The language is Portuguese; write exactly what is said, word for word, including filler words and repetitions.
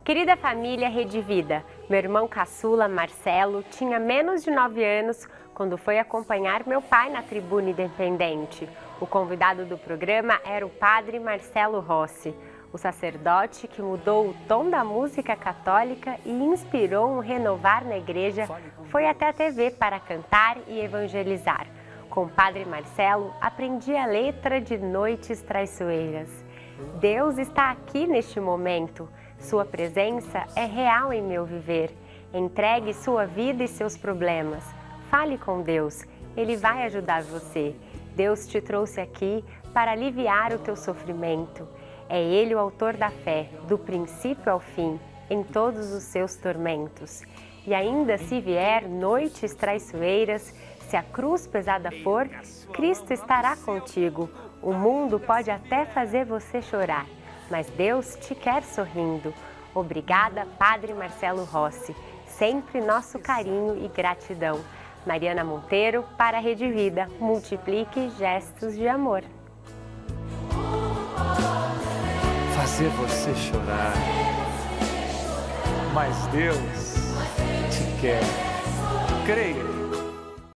Querida família Rede Vida, meu irmão caçula Marcelo tinha menos de nove anos quando foi acompanhar meu pai na tribuna independente. O convidado do programa era o padre Marcelo Rossi, o sacerdote que mudou o tom da música católica e inspirou um renovar na igreja, foi até a T V para cantar e evangelizar. Com o padre Marcelo, aprendi a letra de Noites Traiçoeiras. Deus está aqui neste momento. Sua presença é real em meu viver. Entregue sua vida e seus problemas. Fale com Deus, Ele vai ajudar você. Deus te trouxe aqui para aliviar o teu sofrimento. É Ele o autor da fé, do princípio ao fim, em todos os seus tormentos. E ainda se vier noites traiçoeiras, se a cruz pesada for, Cristo estará contigo. O mundo pode até fazer você chorar, mas Deus te quer sorrindo. Obrigada, Padre Marcelo Rossi. Sempre nosso carinho e gratidão. Mariana Monteiro, para a Rede Vida. Multiplique gestos de amor. Fazer você chorar, mas Deus te quer. Creia.